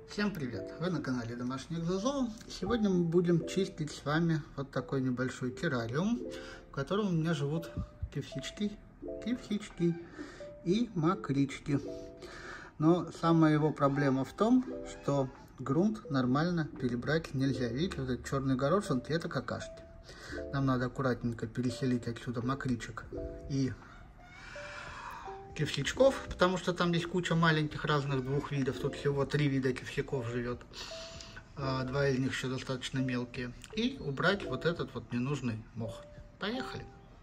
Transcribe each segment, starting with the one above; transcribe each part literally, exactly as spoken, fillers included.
Всем привет! Вы на канале Домашний Экзозоо. Сегодня мы будем чистить с вами вот такой небольшой террариум, в котором у меня живут клевсички, клевсички и мокрички. Но самая его проблема в том, что грунт нормально перебрать нельзя. Видите, вот этот черный горошинки — это какашки. Нам надо аккуратненько переселить отсюда мокричек и клевсичков, потому что там есть куча маленьких разных двух видов. Тут всего три вида клевсиков живет. Два из них еще достаточно мелкие. И убрать вот этот вот ненужный мох. Поехали!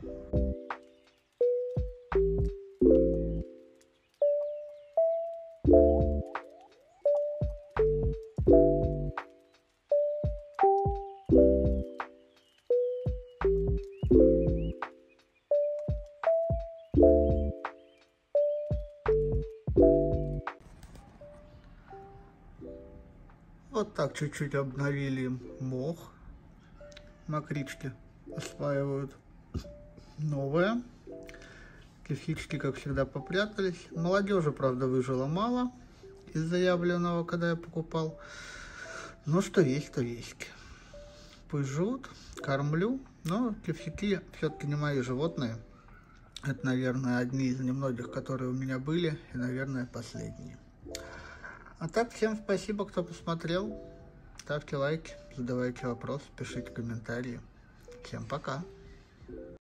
Вот так чуть-чуть обновили мох. Мокрички осваивают новое. Клевсички, как всегда, попрятались. Молодежи, правда, выжило мало из заявленного, когда я покупал. Но что есть, то есть. Пусть живут, кормлю. Но клевсики все-таки не мои животные. Это, наверное, одни из немногих, которые у меня были. И, наверное, последние. А так, всем спасибо, кто посмотрел. Ставьте лайки, задавайте вопросы, пишите комментарии. Всем пока!